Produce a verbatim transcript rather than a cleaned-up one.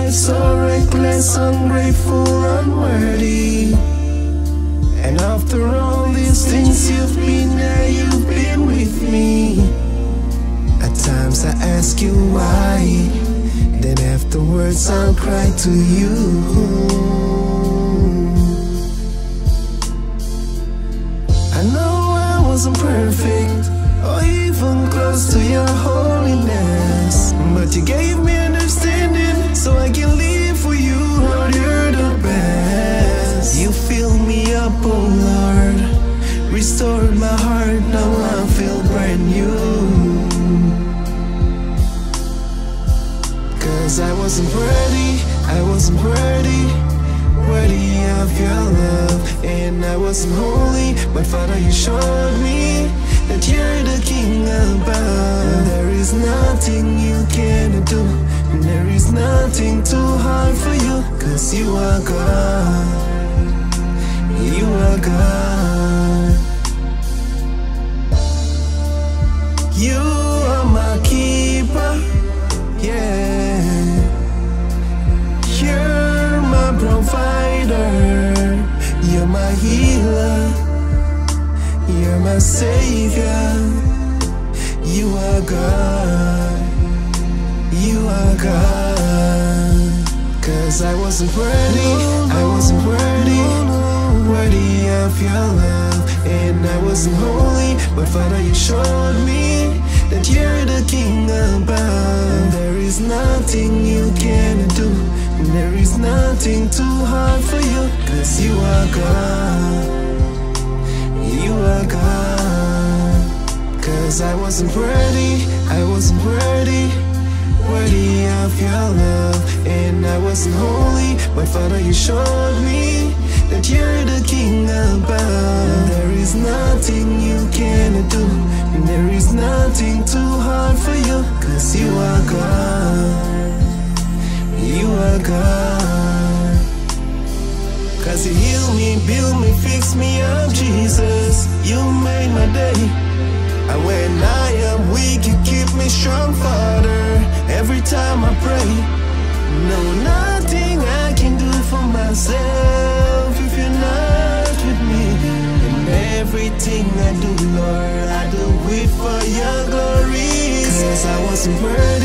so reckless, ungrateful, unworthy. And after all these things, you've been there, you've been with me. At times I ask you why, then afterwards I'll cry to you. I know I wasn't perfect, or even close to your holiness, but you gave me understanding, so I can live for you. Lord, you're the best. You filled me up, oh Lord, restored my heart, now I feel brand new. Cause I wasn't worthy, I wasn't worthy, worthy of your love, and I wasn't holy, but Father, you showed me that you're the King above. There is nothing you can't do, and there is nothing too hard for you. Cause you are God, you are God. You are my keeper, yeah. You're my provider, you're my healer, you're my savior. You are God, you are God. Cause I wasn't worthy, I wasn't worthy, worthy of your love, and I wasn't holy, but Father, you showed me that you're the King above. There is nothing you can't do, and there is nothing too hard for you. Cause you are God, you are God. Cause I wasn't worthy, I wasn't worthy, worthy of your love, and I wasn't holy, but Father, you showed me that you're the King above. There is nothing you can't do, and there is nothing too hard for you. Cause you are God, you are God. Cause you heal me, build me, fix me up, Jesus. You made my day. And when I am weak, you keep me strong, Father. Every time I pray, no, nothing I can do for myself if you're not with me. And everything I do, Lord, I do it for your glory. Cause I wasn't worthy,